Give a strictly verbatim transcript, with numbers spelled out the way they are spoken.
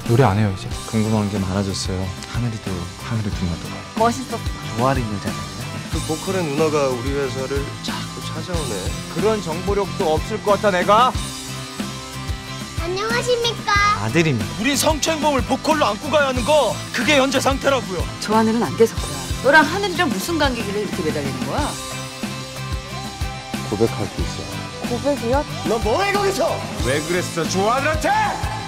노래 안 해요 이제. 궁금한 게 많아졌어요. 하늘이도 하늘이 누나도. 멋있었어. 좋아하는 여자가. 그 보컬의 누나가 우리 회사를 자꾸 찾아오네. 그런 정보력도 없을 것 같아 내가. 안녕하십니까? 아들입니다. 우린 성추행범을 보컬로 안고 가야 하는 거 그게 현재 상태라고요. 좋아하는 안 돼서구나. 너랑 하늘이랑 무슨 관계길래 이렇게 매달리는 거야? 고백할 게 있어요. 고백이요? 너 뭐해 거기서? 왜 그랬어 좋아하는한테?